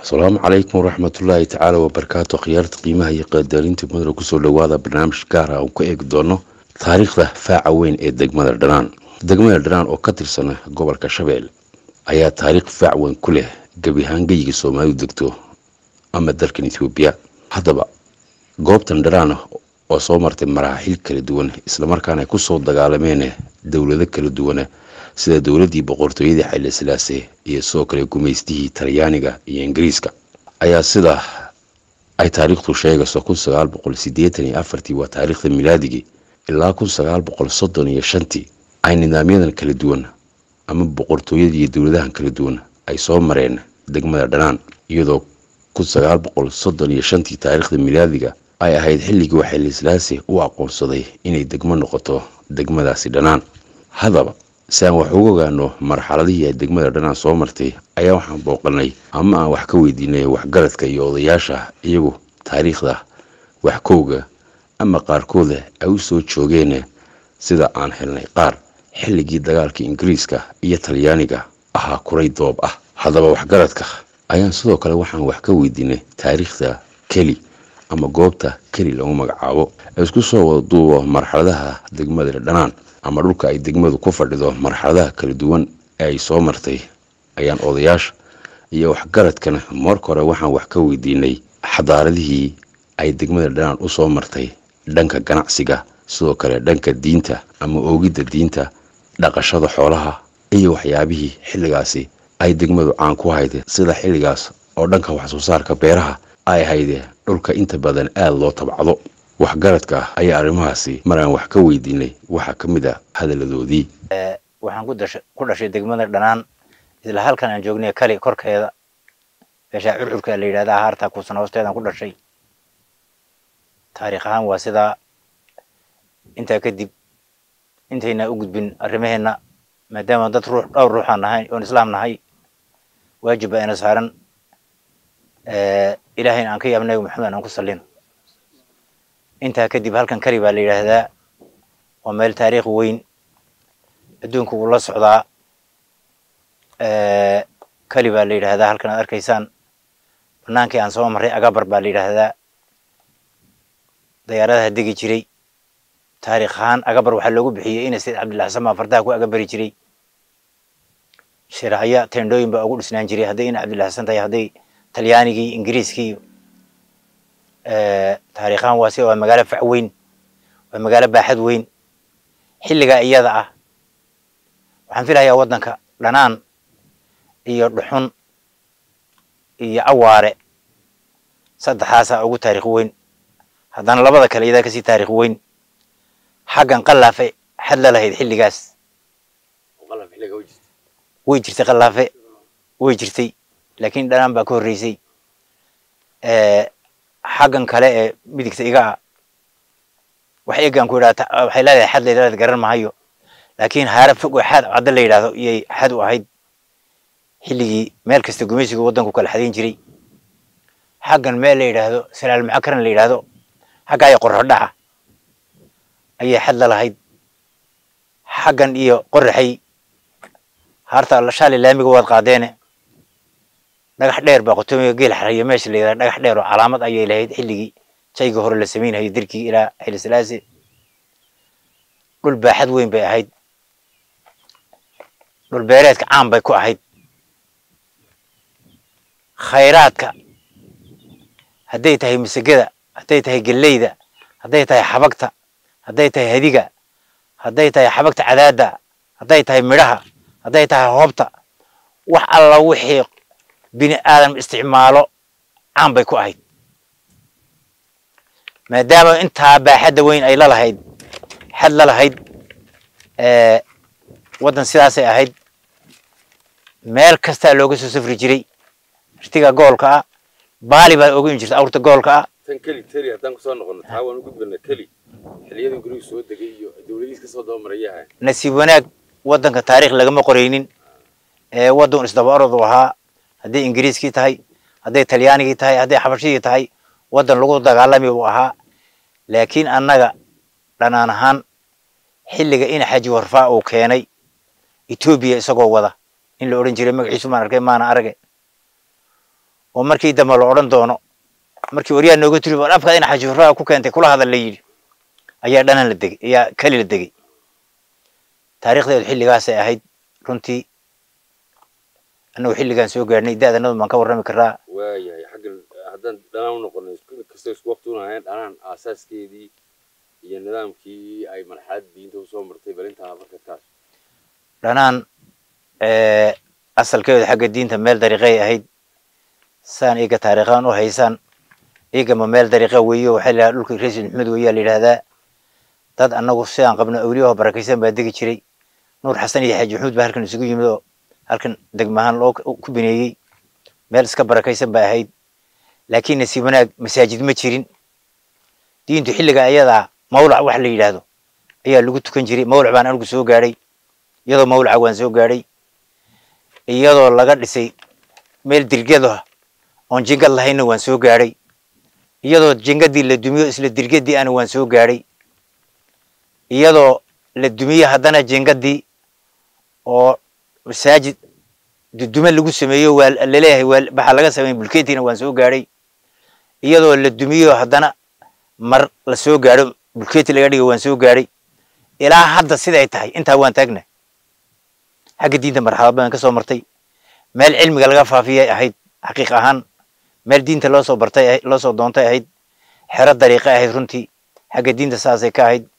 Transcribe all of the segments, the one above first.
السلام عليكم ورحمة الله تعالى وبركاته. خيارة قيمة هي قدرين تمدر كسر لواذا برنامج كارا وكأيك دونه تاريخ ذا فاع وين الدجمة الدران الدجمة الدران أو كتر سنة قبل كشبيل أيا تاريخ فاع وين كله جبي هنجي سوما يدكتو أما درك إثيوبيا هذا بقى قوبت الدران وصومرت مراحل كل دون إسلام كان يكون صوت دجالمينه دولة ذكر الدونه sida dawladii boqortooyada Haile Selassie iyo soo kale gumeystihii Talyaaniga iyo Ingiriiska ayaa sida ay taariikhdu sheegayso 1984 waa taariikhda milaadiga ilaa 1935 ay nidaamyadan kala duwan ama boqortooyada iyo dawladahan kala duwan ay soo mareen degmada Dhanaan iyadoo 1935 taariikhda milaadiga ay ahayd xilligii Haile Selassie uu aqoonsaday inay degmo noqoto degmadaasi Dhanaan hadaba سان وحقوقنا مرحلة الدجمة دنا صومرتي أيام وحن بوقناي أما وحكويديني وحقرت كيوضياشة يجو تاريخ ده وحقوقه أما قاركوده أو صوت شوجينه سدا عن حلنا قار حل جد قالك إنجليزكا إيطاليانيكا كوري دوب هذا وحقرتك أيام صدق لو وحن وحكويديني تاريخ ده كلي أما جوبته كلي لو مجعبه اسكو صو ضو مرحلة الدجمة دنان ama dhulka ay degmadu ku fadhido marxaladaha kala duwan ay soo martay ayaan odayaasha iyo waxgaradkana marka hore waxaan wax ka weydiinay xadaaradihii ay degmada Dhanaan u soo martay dhanka ganacsiga sidoo kale dhanka diinta ama oogida diinta dhaqashada xoolaha iyo waxyaabihii xilligaasi ay degmadu caan ku hayday sida xilligaas oo dhanka wax soo saarka beeraha ay hayday dhulka inta badan aad loo tabcado waxgaradka ay arrimahaasi maraan wax ka weydiinay waxa kamid ah hadaladoodii waxaan ku dhashay degmada Dhanaan isla halkan aan joognay kali korkeeda beesha curcurka la yiraahdo harta ku sanoosteedan ku dhashay taariikh ahaan waa sida inta kadib intayna u gudbin arrimaheena maadaama dad dhowr ruux aan nahay oo islaam nahay waajib ayna saaran ilaahayna aan ka yaabnay Muhammad aan ku salliin inta kadib halkan kali baa la yiraahdaa waa meel taariikh weyn adduunka uu la socdaa kali baa la yiraahdaa halkan aad arkaysaan banaankii aan soo maray agabar baa la yiraahdaa diyaaradaha degi jiray taariikh ahaan agabar waxa loogu bixiyay in Said Cabdullaahi Sama fardaha ku agabari jiray shiraaciya teendooyin baa ugu dhisnaan jiray haday in Cabdullaahi San tahay haday Talyaanigii Ingiriiskii taariikhan waasi oo magaalo fac weyn oo magaalo baaxad weyn xilliga iyada ah waxaan filayaa wadanka Dhanaan iyo Dhuxun iyo Awaare saddexaas ugu taariikh weyn haddana labada kale iyada ka sii taariikh weyn xaqan qallaafe xad la lahayd xilligaas qallaafe xilliga way jirtay qallaafe way jirtay laakiin Dhanaan baa ka horeysay حقن كله بدك تيجا وحيجان كورا وحيلا حد ليلة جرر معيو لكن هارب فوق حد عدل ليلة ي حد واحد اللي مالك استجميش جودن كل حدين جري حقن مال ليلة سلال معكرن ليلة حقا يقرر دعه أي حد لا هيد حقن إيو قرحي هارتا الله شال اللي ميجود قادينه dhagax dheer baa qotoomiga geel xariyo meesha leeyahay dhagax dheer oo calaamad ay leeyahay xilligii shayga hore la sameeyay dirkii ilaa Haile Selassie dhul baaxad weyn bay ahayd dhul beereedka caan bay ku ahayd khayraadka haday tahay misagada haday tahay galeyda haday tahay xabagta haday tahay hadiga haday tahay xabagta cadaada haday tahay midhaha haday tahay hoobta wax alla wixii بني آدم استعماله عم بيكو أهيد ما دام أنت بحد وين أي لا هيد حد لا هيد ودن سياسي أهيد مال كستا لوجس صفر جري اشتيجا جول كا بالي بقول جرت أورت جول كا تنكلي تري هتان كسان نقول نتعاون نقول بالنكلي حليا نقول سود دقيقة دوليس كسود مريحة نسيبونك ودن كتاريخ لقمة قرينين ودن استبارد وها هذي إنجليزي تاي هذي إيطالياني تاي هذي حبشي تاي ودن لغة دعالمي وها لكن أنا لنا حلقة إن حاجة ورفاء وكياني إثيوبيا سقوا وذا إن الأورنجيري مقعيسو ما نركي ما نعرقه oo markii dambe la odhan doono markii waryaa nooga tiri bal afka in xajuuraa ku keentay kula hadal la yidhi ayaa dhanan la degay ayaa kali la degay taariikhdeedu xilligaas ay ahayd runtii annagu xilligaan soo gaarnay da'danadu baan ka warrami karaa waayahay xaggan haddaan dhanaan u noqonay kasta isku waqti unahayn dhanaan aasaaskeedii iyo nidaamkii ay marxalad diinta usoo martay bal intaa marka kaas dhanaan asalkeedu xagga diinta meel dariiqay ahayd saan iyaga taariikhaan u haysaan iyagama meel dariiqa weeyo waxaa la yidhahdaa dhulka raiisul maxamed weeyaa la yidhahdaa dad annagu sidaan qabno awliyaho barakaysan baa degi jiray nuur xasan iyo xaaji maxamuud baa halkan isugu yimid oo halkan degmahaan loo ku bineeyey meel iska barakaysan baa ahayd laakiin nasiib wanaag masaajid ma jirin diintu xilliga ayadaa mawlac wax la yidhaahdo ayaa lagu tukan jiray mawlac baan anigu soo gaadhay iyadoo mawlaca waan soo gaadhay iyadoo laga dhisay meel dirgado oon jingad lahayna waan soo gaadhay iyadoo jingadii la dumiyo isla dirgadii ana waan soo gaadhay iyadoo la dumiye haddana jingadii oo masaajid dudume lagu sameeyo waa laleeyahay waxaa laga sameeyey bulkeetiina waan soo gaadhay iyadoo la dumiyo haddana mar la soo gaadho bulkeeti laga dhigo waan soo gaadhay ilaa hadda siday tahay intaa waan taagnay xagga diinta marxalad baan ka soo martay meel cilmiga laga faafiyay ahayd xaqiiq ahaan meel diinta loo soo bartay loo soo doontay ahayd xero dariiqa ahayd runtii xagga diinta saasay ka ahayd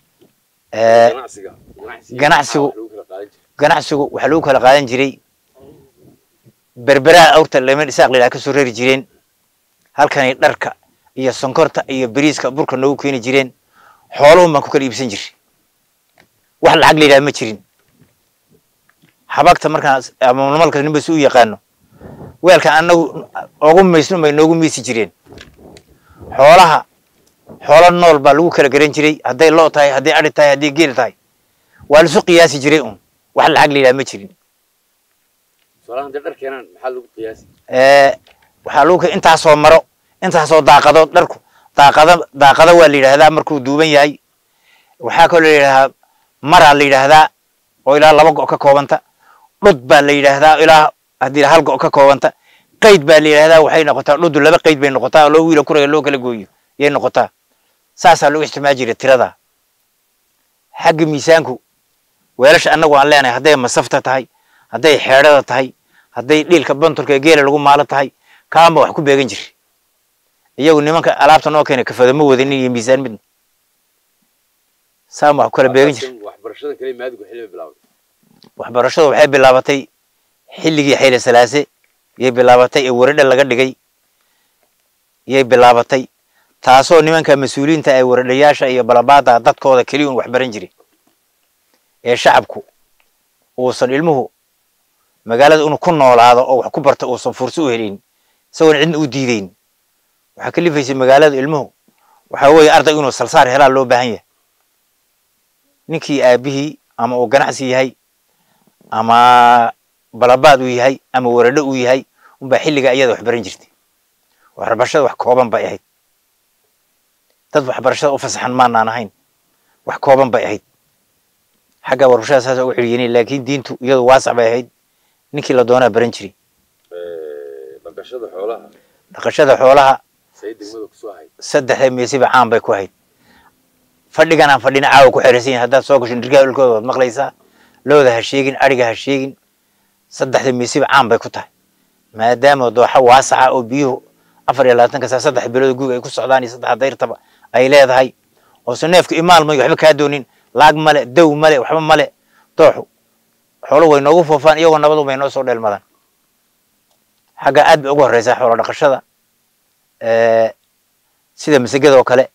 ganacsigu waxaa lagu kala qaadan jiray berberaha awrta leman isaaq la ka soo rari jireen halkanay dharka iyo sonkorta iyo bariiska burka noogu keeni jireen xooluhu baan ku kala iibsan jiray wax lacag la yidhaha ma jirin xabagta markaan ama malka ninba si u yaqaano weelkan annagu ugu maysno bay noogu miisi jireen xoolaha xoolo nool baa lagu kala garan jiray hadday loo tahay hadday adhi tahay hadday geel tahay waa la isu qiyaasi jiray un wax lacag la yidhaha ma jirin waxaa lagu intaasoo maro intaasoo daaqadood dharku daaqada waa la yidhaahdaa markuu duuban yahay waxaa kaloo la yidhahdaa maraa la yidhaahdaa oo ilaa 2 go' ka koobanta dhud baa la yidhaahdaa ilaa haddii 1 go' ka koobanta qayd baa la yidhaahdaa waxay noqotaa dhuddu 2 qayd bay noqotaa oo loo wiila kuraga loo kala gooyo yay noqotaa saasaa lagu isticmaali jiray tirada xagga miisaanku weelasha annagu aan leenahay hadday masafta tahay hadday xeedhada tahay hadday dhiilka banturka ee geela lagu maalo tahay kaama wax ku beegan jiray iyagu nimanka alaabta noo keenay kafada ma wadanin iyo miisaan midna saam wax kala beegan jiray waxbarashadu waxay bilaabatay xilligii xeyle salaase yay bilaabatay ee waradha laga dhigay yay bilaabatay taasoo nimanka mas'uuliyiinta ay waradhayaasha iyo balabaada dadkooda kaliya wax baran jiray ee shacabku uusan ilmuhu magaalada inuu ku noolaado oo wax ku barto uusan fursad u helin isagoon cidna u diideyn waxaa ka lifaysay magaalada ilmuhu waxaa weeye arday inuu salsaar helaa loo baahan yahay ninkii aabihii ama uu ganacsi yahay ama balabaad uu yahay ama waradho uu yahay unbaa xilliga iyada wax baran jirtay waxbarashada wax kooban bay ahayd dad waxbarashada u fasaxan maanaan ahayn wax kooban bay ahayd xagga warshada saas ugu xiriiriyeen laakiin diintu iyadu waasac bay ahayd ninkii la doonaa baran jiray dhaqashada xoolaha saddex meesiba caan bay ku ahayd fadhigan aan fadhina caawa ku xiriirsan yahay haddaad soo gasho dirgaa dhulkooda waad maqlaysaa looda ha sheegin ariga ha sheegin saddexda meesiba caan bay ku tahay maadaama dooxa waasaca oo biyuhu 24 saac 3 bilood guug ay ku socdaan iyo 3 dayrtaba ay leedahay oo saneefku imaalmay waxba ka doonin laag male dow male waxba male dooxu xoolo way noogu foofaan iyagoo nabadu bay noo soo dheelmadaan xagga aad bay ugu horeysaa xoolo dhaqashada sida masagada oo kale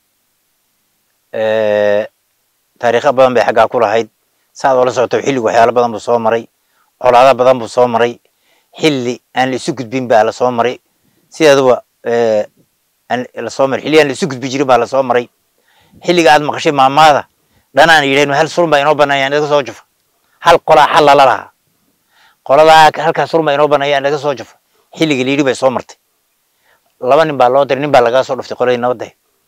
taariikh badan bay xagga ku lahayd saad oo la socoto xilligu waxyaalo badan buu soo maray colaado badan buu soo maray xilli aan la isu gudbin baa la soo maray sidaadaba aan la soo maray xilli aan la isu gudbi jirin baa la soo maray xilliga aad maqashay maamaada dhanaan yireen hal sulma inoo banayaan inaga soo jufo hal qola xal la laha qolada halka sulma inoo banayaan inaga soo jufo xilliga liiri bay soo martay 2 nin baa loo diray nin baa laga soo dhuftay qoladii nabadda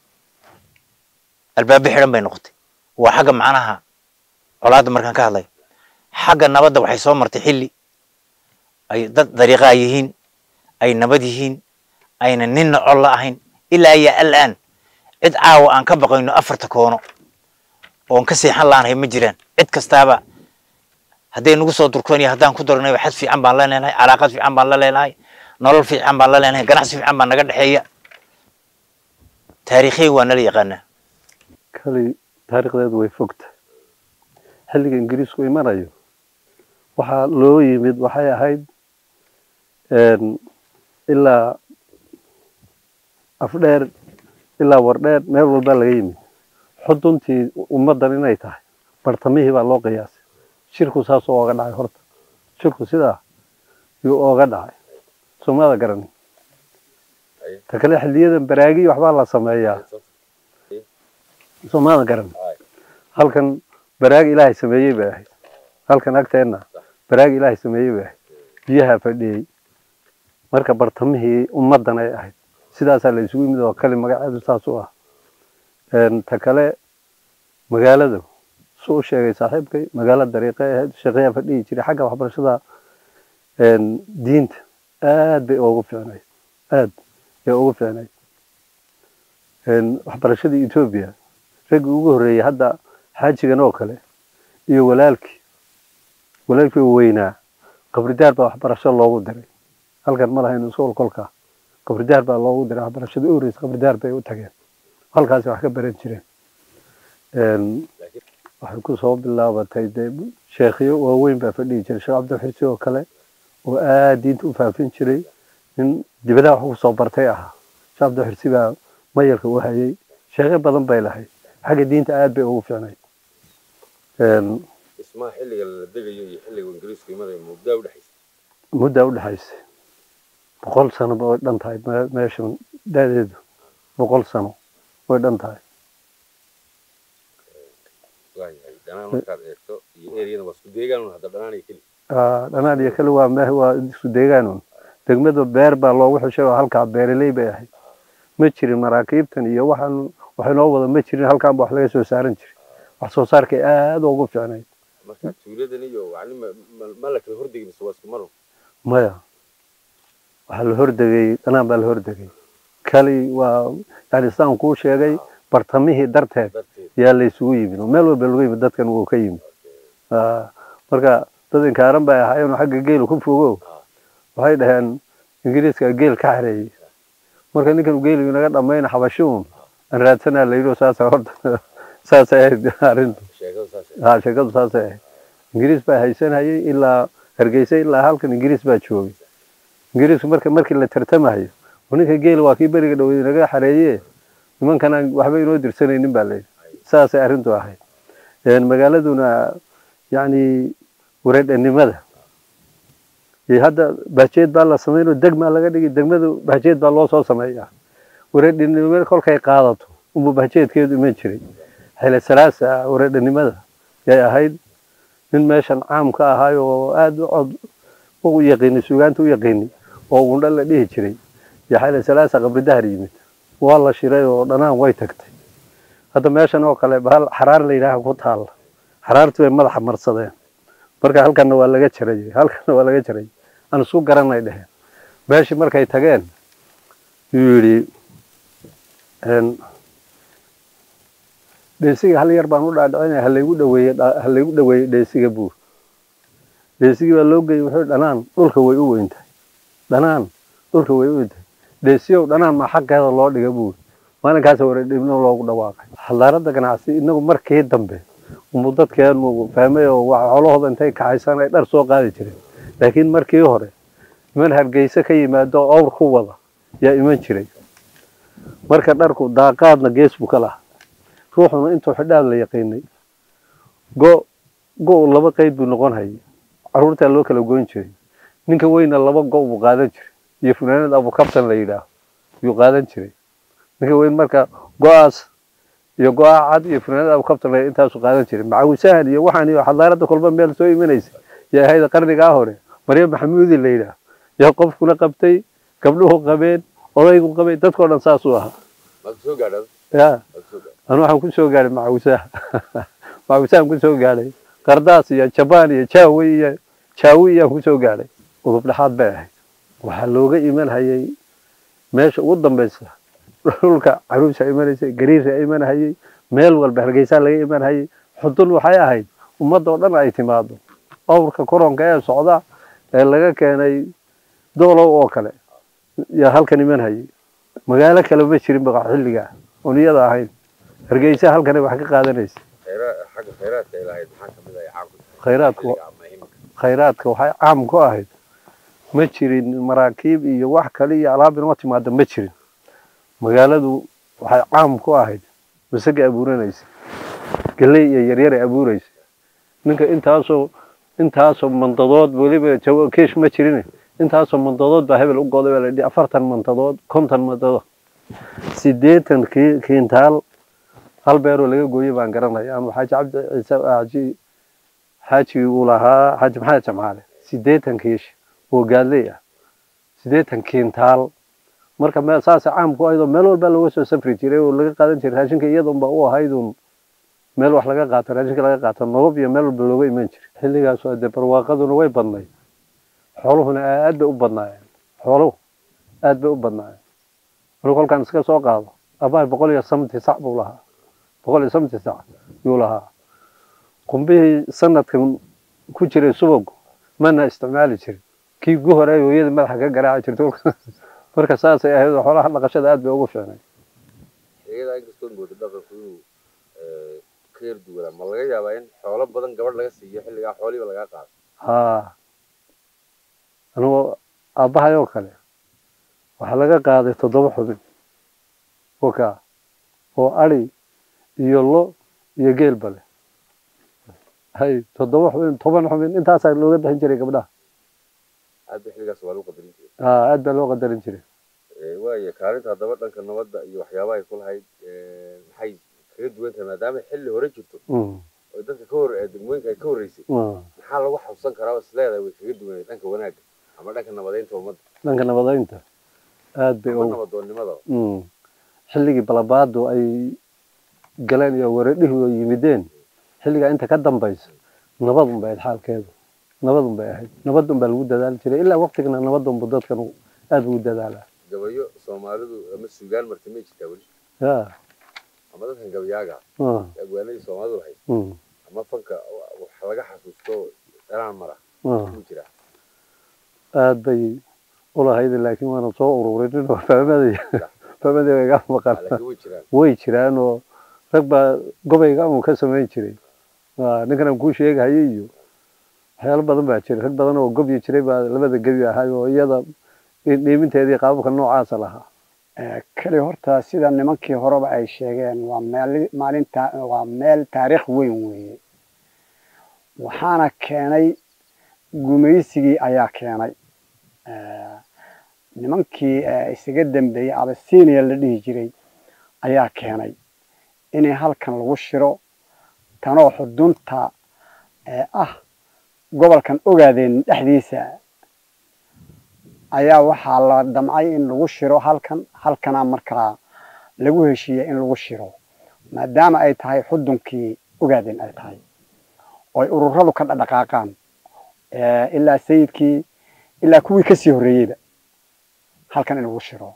albaab xiran bay noqotay waa xagga macnaha colaada markaan ka hadlay xagga nabadda waxay soo martay xilli ay dad dariiqa yihiin ay nabad yihiin ayna ninna col la ahayn ilaa iyo al'aan cid caawa aan ka baqayno afarta koono oon ka seexan laanahay ma jiraan cid kastaaba hadday nagu soo durkoon iyo haddaan ku darnay waxad fiican baan la leenahay calaaqad fiican baan la leenahay nolol fiican baan la leenahay ganacsi fiican baan naga dhexeeya taariikhiyan waa nala yaqaanaa kali taariikhdeedu way fogta xilliga ingiriisku imanayo waxaa loo yimid waxay ahayd ilaa afdheer ilaa wardheer meel walba laga yimid xuduntii ummaddan inay tahay bartamihii baa loo qiyaasay shirku saasoo ooga dhacay horta shirku sidaa yuu ooga dhacay soomada garanin ta kale xilliyadan baraagiyi waxbaa la sameeyaa soomada garan halkan baraag ilaahay sameeyey bay ahayd halkan agteenna baraag ilaahay sameeyey bay ahayd biyaha fadhiyey marka bartamihii ummaddan ay ahayd sidaasaa la isugu yimid oo kale magaceedu saas u ah ta kale magaalada suu sheegay saaxiibkay magaalo dariiqay ahayd sheekhayaa fadhiyi jiray xagga waxbarashada diinta aad bay ugu fiicnayd aad bay ugu fiicnayd waxbarashadii Ethiopia raggii ugu horreeyay hadda xaajigan oo kale iyo walaalkii weynaa qabridaar baa waxbarasho loogu diray halkan ma lahayn iskool kolka qabridaar baa loogu diray waxbarashada horreysay qabridaar bay u tageen halkaas wax ka baran jireen waxay ku soo bilaabatay sheekhiyo waaweyn baa fadhiyi jiray sheekh cabdilxirsi oo kale oo aad diinta u faafin jiray nin dibadaha wax ku soo bartay ahaa sheekh cabdilxirsi baa mayalka u hayay sheekho badan bay lahayd xagga diinta aad bay ugu fiicnayd ismaa xilliga la degayo iyo xilliga ingiriisku imaday muddaa u dhaxaysay 100 sano way dhan tahay meeshan daadeedu 100 sano way dhan tahay dhanaan markaad eegto iyo eriyada waa isku deegaan hadda dhanaan iyo keli waa isku deegaan degmada beer baa loogu xushay oo halkaa beeraley bay ahayd ma jirin maraakiibtan iyo waxay noo wada ma jirin halkaan wax laga soo saaran jiray wax soo saarkay aad ugu fiicnayd marka tuuladan iyo ma la kala hordegay mise waa isku maro maya waxa la hordegay dhanaan baa la hordegay kali waa yani saan kuu sheegay bartamihii darteed yaa la isugu yimid meel walba lagu yimid dadkan wuu ka yimid marka dad inkaaran bay ahaayeen xagga geela ku fogow waxay dhaheen ingiriiska geel ka xareeyay marka ninkan geelu inaga dhamayna xabashuun aan raadsanaa la yidhi saasay ahayd arrintu sheekadu saasay ahayd ingiriis baa haysanayay ilaa hargeysa ilaa halkan ingiriis baa joogay ingiriisku markii la tartamayo ninka geela waa kii beriga dhow inaga xareeyee nimankana waxba inoo dirsanaynin baa layidhi saasay arrintu ahayd magaaladuna yani wareedhanimada iyo hadda bahjeed baa la sameynoo degmaa laga dhigi degmadu bahjeed baa loo soo sameeyaa wareedhanimada kolkay qaadato unbuu bahjeedkeedu iman jiray xile salaasa wareedhanimada yay ahayd nin meeshan caam ka ahaay oo aad u yaqiinay sugaanta u yaqiinay oo undha la dhihi jiray iyo xile salaasa qabridahar yimid waa la shiray oo dhanaan way tagtay hadda meeshan oo kale bahal xaraar la yidhaaha ku taalla xaraartii bay madaxa marsadeen marka halkanna waa laga jaray aan isku garanay dheheen meeshii markay tageen yuu yidhi dheesiga hal yar baan u dhaadhicinaya halaygu dhaweeye dheesiga buur dheesigii baa loo geeyey wuxuu dhanaan dhulka way u weyntahay dheesiyow dhanaan maa xaggeeda loo dhiga buur maalinkaas wareedhibno loogu dhawaaqay xadaaradda ganacsi inagu markii dambe umuu dadkeenu fahmay oo xoolahooda intay kaxaysan ay dhar soo qaadi jireen laakiin markii hore niman hargeysa ka yimaado awr ku wada yaa iman jiray marka dharku daaqaadna gees buu ka lahaa ruuxuna intuu xidhaad la yaqiinay go laba qayd buu noqon hayay carruurtaa loo kala goyn jiray ninka weyna laba go buu qaadan jiray iyo funaanad abukabtan la yidhaaho yuu qaadan jiray ninka weyn marka go-aas iyo go-aa cad iyo funaanad abukabtan la intaasu qaadan jiray macawisahan iyo waxaan iyo xadaaradda kolba meel soo imanaysa yaa ahayd qarnigaa hore maryam maxamuudi la yidhaaho yaa qofkuna qabtay gabdhuhu qabeen odaygu qabay dadkoo dhan saasuu ahaa ya anu waxaan ku soo gaadhay macawisahan ku soo gaadhay qardaas iyo jabaan iyo jaawi iyaan ku soo gaadhay udub dhexaad bay ahayd waxaa looga iman hayay meesha ugu dambaysa dhulka caruusha imanaysa gariirka iman hayay meel walba hargeysa laga iman hayay xudun waxay ahayd ummadda oo dhan ay timaado awrka koronka ee socda ee laga keenay doolow oo kale yaa halkan iman hayay magaalo kale ma jirin baqa xilliga oo iyada ahayd hargeysa halkan wax ka qaadanaysa khayraadka ilaahay maxaa kamid ah caamka khayraadka waxay caam ku ahayd ma jirin maraakiib iyo wax kale iyo alaab inoo timaada ma jirin magaaladu waxay caam ku ahayd masaga abuuranaysa galey iyo yaryar abuuraysa ninka intaasoo mandadood waliba keesh ma jirin intaasoo mandadood baa hebel u go'day baa la yidhi 40 mandadood 50 mandadood 80 kiintaal hal beeroo laga gooyay baan garanayaa ama xaaji cabdi ciise xaaji uu lahaa xaaji maxamed jamaale 80 kiish oo gaadley ah 80 kiintaal marka meel saas caam ku ahayd meel walba laga soo safri jiray oo laga qaadan jiray raashinka iyadoon ba u ahayd meel wax laga qaato raashinka laga qaato nolob iyo meel walba looga iman jiray xilligaas oo barwaaqaduna way badnayd xooluhuna aad bay u badnaayeen xooluhu aad bay u badnaayeen kolkaan iska soo qaado abaay 170 sac buu lahaa 170 sac yuu lahaa qumbihii sanadkan ku jiray subag mana isticmaali jirin kii ugu horeeyay hooyada madaxa ka garaaci jirtay marka saas ay ahayd xoolaha dhaqashada aad bay ugu fiicnay iyada inkastoo moodo dhaqanku inuu keer duwala ma laga yaabaa in xoolo badan gabadh laga siiyo xilliga xooliba laga qaado anoo aabahayoo kale waxaa laga qaaday 7 xubin oo ari iyo lo iyo geel bale hay 7 xubin 10 xubin intaasaa looga bixin jiray gabdhaha aad xilligaas waa loo qadarin jiray aad baa loo qadarin jiray waayo kaalinta haddaba dhanka nabadda iyo waxyaabaha ay ku lahayd maxay kaga duwan tahay maadaama xilli hore jirto oo dadka ka hor degmooyinka ay ka horreysay maxaa lagu xasuusan karaa oo isleedahay way kaga duwanay dhanka wanaagga ama dhanka nabadeynta ummadda dhanka nabadeynta aad bay ugu nabadoonnimada xilligii balabaadu ay galeen iyo wareedhihi oo yimideen xilliga inta ka dambaysa nabad un bay xaalkeedu nabad un bay ahayd nabad un baa lagu dadaali jiray ilaa waqtigana nabad un buu dadkan aad ugu dadaalaa gabayo Soomaalidu ama suugaan martay ma jirtaa wali ama dadkan gabayaaga agwaanay Soomaalidu hay ama fanka wax laga xasuusto dhanaan mara ku jira aad bay ulahayd laakiin waana soo ururin oo fahmaday ga maqal way jiraan oo rag baa gobayga uu ka sameyn jiray ninkan ku sheegay iyo waxyaalo badan baa jiray rag badan oo gobi jiray baa labada gabi ahay oo iyada dhiibinteedii qaabka noocaas lahaa kale horta sida nimankii horeba ay sheegeen waa meel taariikh weyn weeye waxaana keenay gumaysigii ayaa keenay nimankii isaga dambeeyay Abyssinia la dhihi jiray ayaa keenay inay halkan lagu shiro tanoo xudunta gobolkan ogaadeen dhexdiisa ayaa waxaa la damcay in lagu shiro halkana markaa lagu heshiiyay in lagu shiro maadaama ay tahay xudunkii ogaadeen ay tahay oo ay ururadu ka dhaqaaqaan ilaa sayidkii ilaa kuwii ka sii horeeyayba halkan in lagu shiro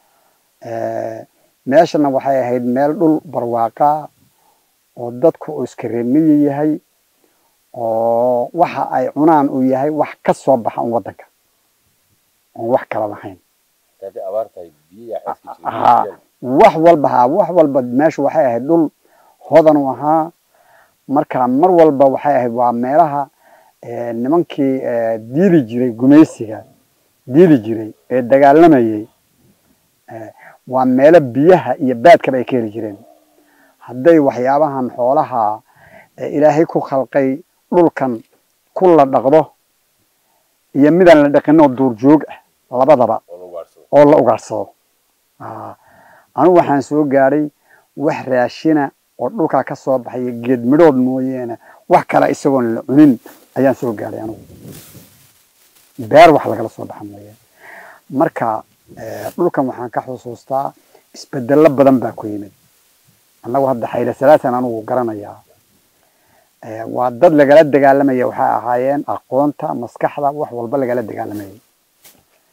meeshana waxay ahayd meel dhul barwaaqa oo dadku uu iska reemiye yahay oo waxa ay cunaan uu yahay wax ka soo baxa wadanka oo wax kala lahayn taadi abaartay biyo wax walba meesha waxay ahayd dhul hodan u ahaa marka mar walba waxay ahayd waa meelaha nimankii diili jiray gumaysiga diili jiray ee dagaalamayay waa meelo biyaha iyo baadka ay ka heli jireen hadday waxyaabahan xoolaha ilaahay ku khalqay dhulkan ku la dhaqdo iyo midaan la dhaqino duurjoog ah labadaba oo la ugaarsado anigu waxaan soo gaaray wax raashina oo dhulka ka soo baxay geed midhood mooyeena wax kale isagoon la cunin ayaan soo gaaray anigu beer wax lagala soo baxa mooyeen marka dhulkan waxaan ka xusuustaa isbedelo badan baa ku yimid annagu hadda xayla salaasan anigu garanayaa waa dad lagala dagaalamaya waxay ahaayeen aqoonta maskaxda wax walba lagala dagaalamayay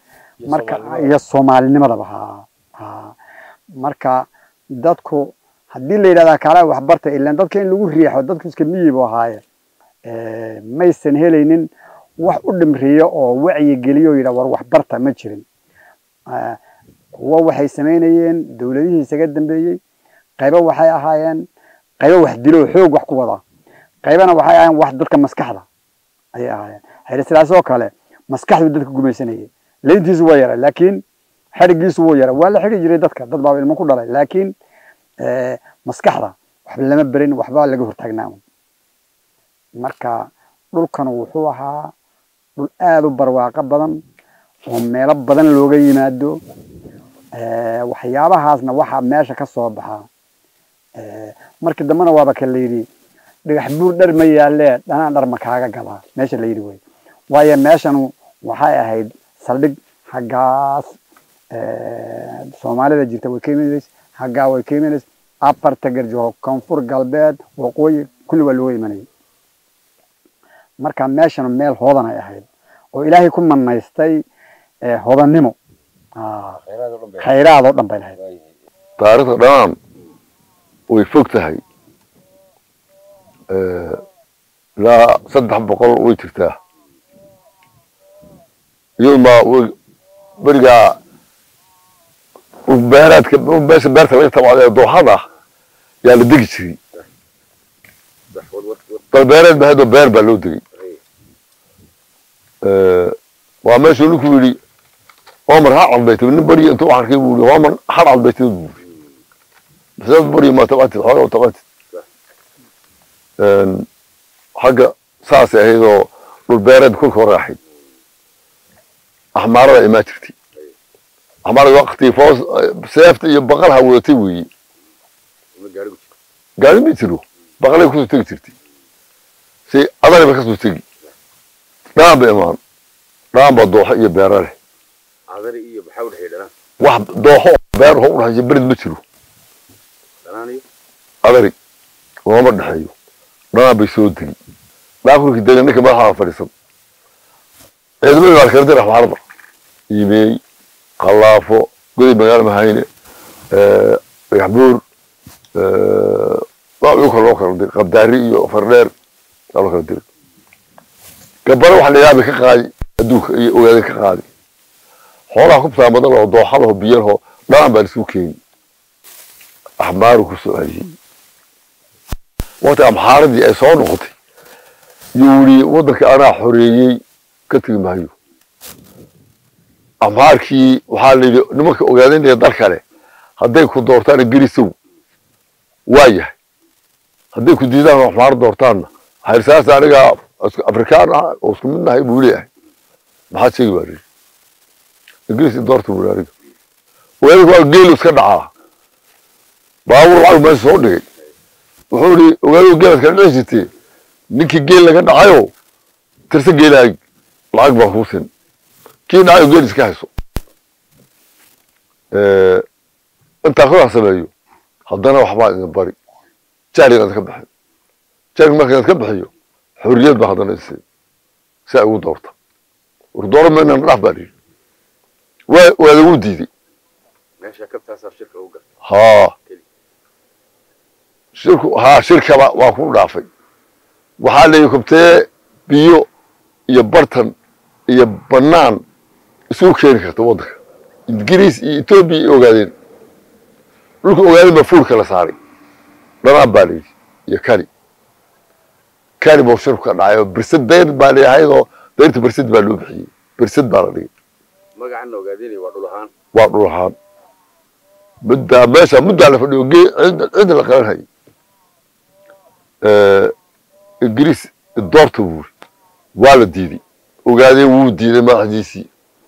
marka iyo Soomaalinimadaba ha marka dadku haddii la yiraahdo kala wax barta ilaa dadka in lagu riixo dadku iska miyibo ahaaye maysan helaynin wax u dhimriyo oo wacyi geliyo yiraahdo war wax barta ma jirin kuwa waxay sameynayeen dawladihii isaga dambeeyay qaybo waxay ahaayeen qaybo wax dilo xoog wax ku wada qaybana waxay ahaayeen wax dadka maskaxda ay ahaayeen hayr sidaasoo kale maskaxdu dadka gumaysanayay leentiisu waa yara laakiin xarigiisu waa yara waa la xiri jiray dadka dad baa ilmo ku dhalay laakiin maskaxda waxba lama barin waxba laga hortaagnaa marka dhulkan wuxuu ahaa dhul aad u barwaaqo badan oo meelo badan looga yimaado waxyaabahaasna waxa meesha ka soo baxa markii dambana waaba ka leeyri dhagax buur dhar ma yaalee dhanaan dhar ma kaaga gadaa meesha leeyri way waayo meeshan waxay ahayd saldhig hagaas Soomaalida jirta way keenayeen hagaa way keenayeen afarta garjo koonfur galbeed waqooyi kulli waa loo imanay marka meeshan meel hoodan ay ahayd oo Ilaahay ku manaystay hodanimo khayraad oo dhan bay lahayd taariikhda dhan way fog tahay la 300 way jirtaa يوم برجع وبيرات بس بيرت اللي طبعا ضحضة يعني دقشري فالبيرات بهذا بير بلودري وما شو لك ولي عمر حق على البيت من بري انتوا عارفين ولي عمر حق على البيت بس بري ما تبعت الحوار وتبعت حاجة ساسة هيدو والبيرات كل راحي أحمر ما ترتي أحمر وقتي فوز سيفت يبغلها وتوي قال ميتلو بغلها كنت ترتي سي أنا بكسب تجي نعم بإيمان نعم بالضوح يبيره هذا إيه بحاول حيلنا واحد ضوح بير هو راح يبرد متلو أنا أدري وما بدحيه نعم بيسودني باكل كده إنك ما حافظ إذا ما قال كردي راح معرض يبي خلافه قولي مقال مهينة يحبور ما يوكل كردي قبداري وفرنير قالوا كردي كبروا واحد يابي كقاعد أدوك ويا كقاعد حوله كبسة بدل وضوح له بيره ما برسوكين أحمر وكسوعي وقت أمحارد يأسون وقتي يوري وضرك أنا حريي كتير مايو أمهاركي وحالي نمك أوجادين يدار كله هذي كدورتان الجريسو وايه هذي كديدان أمهار دورتان هالساس أنا أفريقيا وسكمنا هاي بوليه ما حد شيء يوري الجريس دورته بوليه ويقول الجيل وسكدعه باور على ما يسوونه وحولي وقالوا جيل كناجتي نيكي جيل لكن عيو ترسل جيل lacag baa ku sin kii dhacay geed iska hayso inta ku xasabayo haddana waxba in bari jaariga ka baxay jaariga marka ka baxayo xurriyad baa haddana isii saa ugu doorta urdoor meena dhaaf bari waa lagu diiday meesha kabtaas shirka uga shirka waa ku dhaafay waxaa la yikubtay biyo iyo bartan iyo banaan isku keen karto wadanka Ingiriis iyo Ethiopia ogaadeen dhulka ogaadeen ba fuulka la saaray dhanaan baalay iyo kari boo shirka dhacayo birsad deyn baa leeyahaydoo deynta birsad baa loo bixiyay birsad baa la dhigay magacan ogaadeen waa dhul ahaan mudda la fadhiyo cid la qalanay Ingiriis doorto waa la diiday ogaadeen wuu diiday madaxdiisii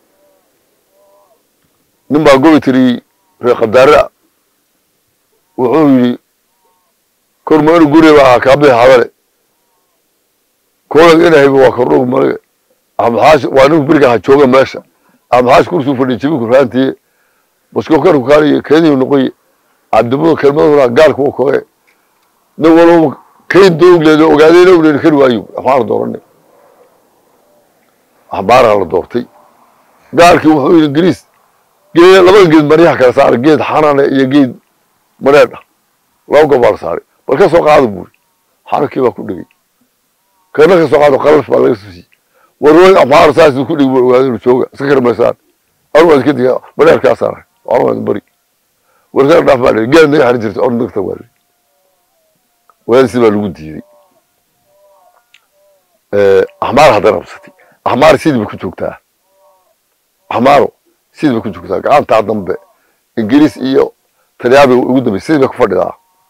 nin baa gobi tiri reeqadaara wuxuu yidhi kormeer guriga ka bixi hadale koolag inahay waa korrog malaga amxaash waa nin biriga jooga meesha amxaash kursu fadhi jibi ku raantii basko kar ku kaaliyo keeniyo noqoy abdumo kelmaduna gaalku u kooye nin walba kayn doogleedo ogaadeen oo leeyahay kari waayo afar dooranay أخبار على دورتي gaalkii wuxuu yidhi ingiriis geed labada geed maryaha kala saaray geed xanane iyo geed mareedha laba gob baa la saaray bal ka soo qaado buuri xanankii baa ku dhegay kana ka soo qaado qalaf baa laga soo siiyey warway afaar saasuu ku dhigi buu ogaaday inuu jooga iska karmaysaan anu waa iska diga mareerkaa saaray anu waa bari warkaa dhaaf baa dhigay geed naga xarin jirtay or nagta waa dhigay wadaadisi baa lagu diiday axmaar haddana qabsatay axmaar sidii bay ku joogtaa axmaaro sidii bay ku joogtaa gacantaa dambe ingiriis iyo talyaani ugu dambeysay sidii bay ku fadhidaa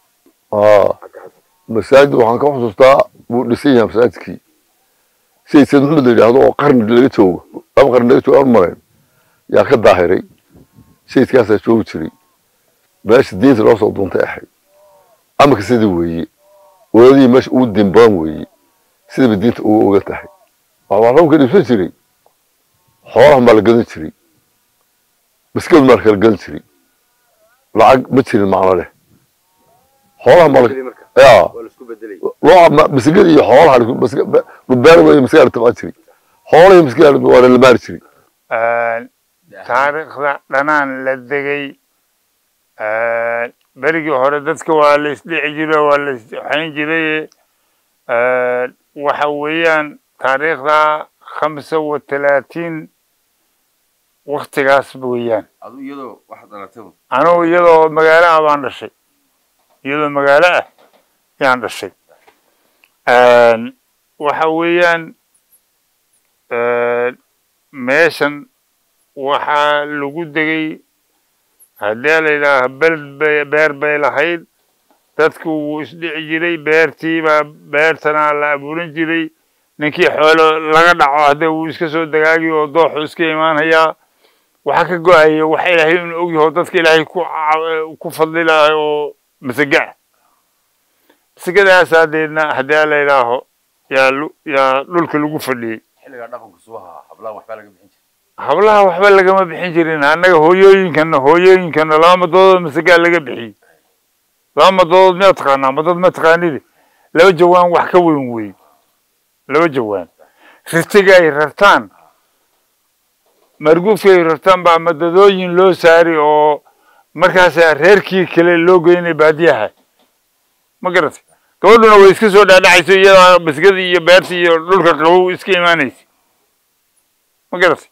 masaajid waxaan ka xusuustaa wuu dhisan yahay masaajidkii sayid sayd maxamed la yidhaahdo oo qarni laga joogo laba qarni laga joogo aan marayn yaa ka daahiray sayidkaasaa joogi jiray meesha diinta loo soo duuntay ahayd amarka sidii weeye wadaadihii meesha ugu diin badan weeye sidii bay diinta uga ogan tahay waxaa roobka dhibsan jiray xoolaha maa la gadan jiray maskad maa la kala gadan jiray lacag ma jirin macno leh xoolaha maa ya loo masigada iyo xoolaha beer wey maskigaa la tabcan jiray xoolaha maskigaa waa la maari jiray taariikhda dhanaan la degay berigii hore dadka waa la isdhici jiray waa la isxayn jiray waxa weeyaan taariikhda 35 waqtigaas weeyaan anuu iyadoo magaalo ah baan dhashay iyadoo magaalo ah yaan dhashay waxa weeyaan meeshan waxaa lagu degay haddii la yidhaaha beer bay lahayd dadku wuu isdhici jiray beertiibaa beertana la abuuran jiray ninkii xoolo laga dhaco haddee wuu iska soo dagaagi oo dooxu iska imaanayaa waxaa ka go-aya wax ilaahay inuu ogyaho dadka ilaahay ku fadlilahay oo masage ah masagadaas hadeedna haddii la yidhaaho yaa dhulka lagu fadhiyey hablaha waxba lagama bixin jirin annaga hooyooyinkana laba madoodood masagaa laga bixiyey laba madoodood miyaa taqaanaa madad ma taqaanide laba jawaan wax ka weyn wey laba jawaan ritiga ay rartaan marguufka ay rartaan baa madadooyin loo saari oo markaasaa reerkii kale loo geynay baadiyaha ma garatay gabadhuna way iska soo dhaadhacayso iyadaa masgadii iyo beertii iyo dhulka qabow iska imaanaysa ma garatay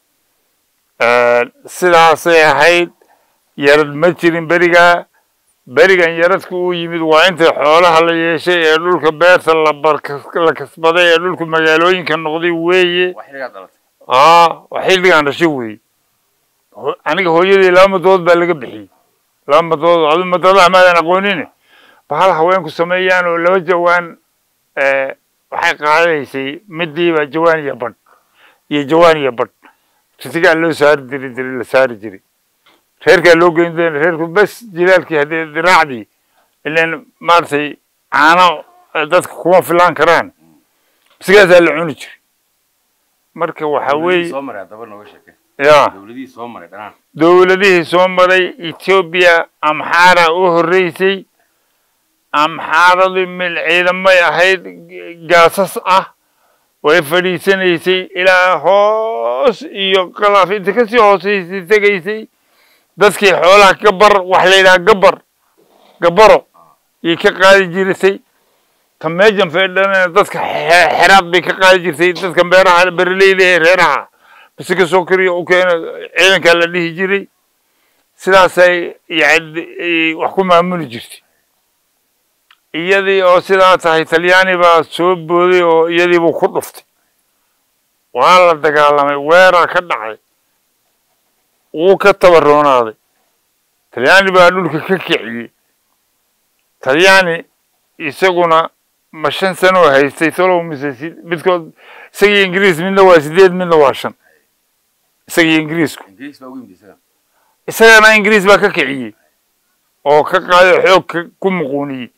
sidaasay ahayd yarad ma jirin berigan yaradku uu yimid waa inta xoolaha la yeeshay ee dhulka beerta la kasbaday ee dhulka magaalooyinka noqday weeye waa xilligaan dhashay weeye aniga hooyadii laba madood baa laga bixiyey laba madood adu madadaha maadan aqoonine bahal haweenku sameeyaan oo laba jawaan waxay qaadaysay midiiba jawaan iyo badh ritigaa loo saari jiray la saari jiray reerkaa loo geyn doona reerku bas jilaalkii haddii diraacdii ilan maaragtay caano dadka kuma filaan karaan bisigaasaa la cuni jiray marka waxa weeye ya dowladihii soo maray Ethiopia amxaara u horeysay amxaaradii mil ciidamay ahayd gaasas ah way fadhiisanaysay ilaa hoos iyo qalaaf inta kasii hooseysay tegaysay dadkii xoolaha gabar wax la yidhaha gabaro yay ka qaadi jirtay ka meejan feedhana dadka xeraad bay ka qaadi jirtay dadka beeraha beeraleyda ee reeraha bisi ka soo kariyo u keena ciidankaa la dhihi jiray sidaasay yani wax ku maamuli jirtay iyadii oo sidaa tahay talyaani baa soo booday oo iyadiibuu ku dhuftay waa la dagaalamay weeraa ka dhacay wuu ka tabaroonaaday talyaani baa dhulka ka kiciyey talyaani isaguna ma 5 sano haystay talow mise midkood isagii ingiriis midna waa 8 midna waa 5 isagii ingiriisku isagana ingiriis baa ka kiciyey oo ka qaaday xoog ku muquuniyey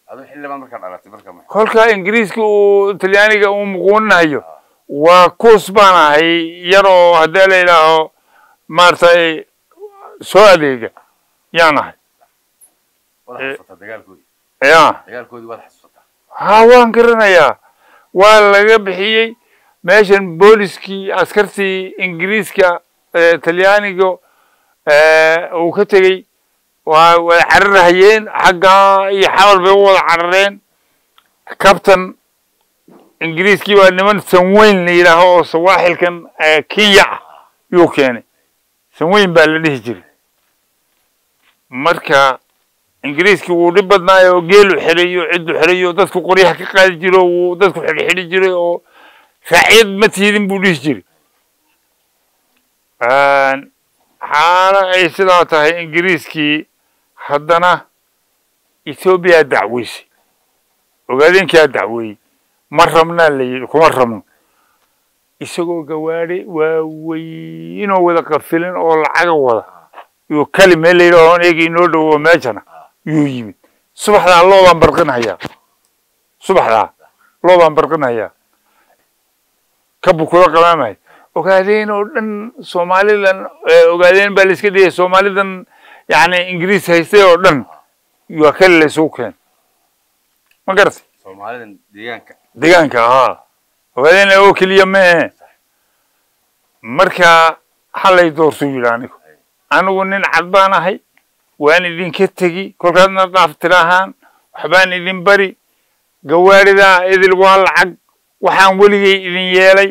kolkaa ingiriiska uu talyaaniga uu muquuninayo waa kuus baan ahay yar oo haddii la yidhaaho maaragtay soo adeega yaan ahay ya ha waan garanayaa waa laga bixiyey meeshan booliskii askartii ingiriiska talyaaniga uu ka tegey waa wada cararahayeen xaggaa iyo xawal bay u wada carareen kabtan ingiriiskii baa niman sanweyn la yidhaaho oo sawaaxilkan kenya ah yuu keenay sanweyn baa la dhihi jiray marka ingiriiskii wuu dhib badnaayo geelu xidhayo ciddu xidhayo dadku qoryaha ka qaadi jiro wuu dadku xidhi jiray oo raaciyad ma tiidin buu dhihi jiray xaala ay sidaa tahay ingiriiskii haddana ethoobiyaa dacweysay ogaadeenkaa dacweeyey ma rabnaa la yidhi kuma rabno isagoo gawaadhi waaweynoo wada qafilan oo lacaga wada yuu kali meel la yidhaho eega inoo dhowo meeshana yuu yimid subaxdaa loobaan barqinhayaa subaxdaa loobaan barqinhayaa kabu kula qamaamaya ogaadeen oo dhan soomaalidan ogaadeen baa la iska dhigay soomaalidan yani ingiriis haystay oo dhan waa kali la isugu keen ma garatay soomaalidan deegaanka haa ogaadeen oo keliya mee marka halay doortuu yidhi anigu nin cad baan ahay waan idinka tegi kolkaadna dhaaf tiraahaan waxbaan idin bari gawaaridaa idil waa lacag waxaan weligay idin yeelay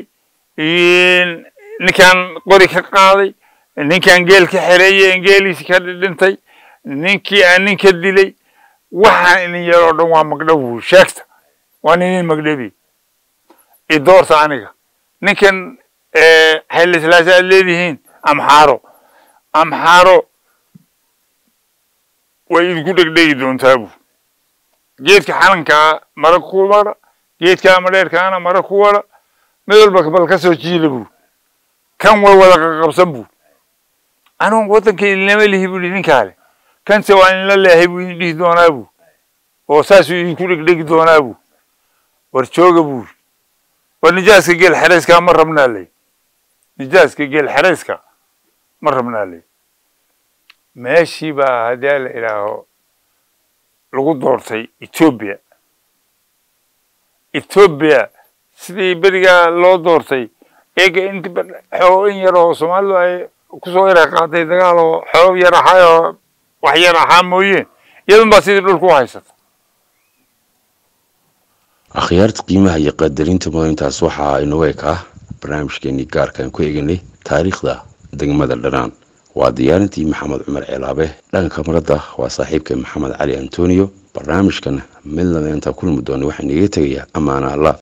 ninkaan qori ka qaaday ninkaan geel ka xereeyey geeliisi ka dhintay ninkii aan ninka dilay waxaan idin yeelo o dhan waa magdhow sheegta waan idin magdhabi idoorta aniga ninkan xaylislaasa aad leedihiin amxaaro way idinku dhegdhegi doontaa bu geedka xalankaa mara ku wara geedkaa madheerkaana mara ku wara mid walba bal ka soo jiila bu kan way wada qaqabsan bu anuun waddanka idinlama lihi bu idinkaale kanse waa idinla leehay buu idin dhihi doonaa bu oo saasuu idinku dhegdhegi doonaa bu war jooga bu war nijaaska geel xerayska ma rabnaa ley nijaaska geel xerayska ma rabnaa ley meeshii baa haddii la idhaaho lagu doortay etoobiya sidii berigaa loo doortay eega inti xoog in yar oo soomaalidu ay kusoo yara qaatay dagaal oo xoog yar ahaa oo wax yar ahaa mooyeen iyadan baa sidii dhulku u haysata akhyaarta qiimaha iyo qadarinta mudayntaas waxaa inooga ekaa barnaamijkeenii gaarkaan ku eeganay taariikhda degmada dhanaan waa diyaarintii maxamed cumar ceelaabe dhanka kamarada waa saaxiibka maxamed cali antonio barnaamijkan mid lama intaa kulmi doona waxaan iga tegayaa amaana allah